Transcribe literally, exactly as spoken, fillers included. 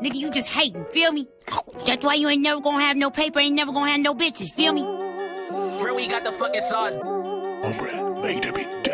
Nigga, you just hating, feel me? That's why you ain't never gonna have no paper, ain't never gonna have no bitches, feel me? Renwy got the fucking sauce. Hombre, make the beat.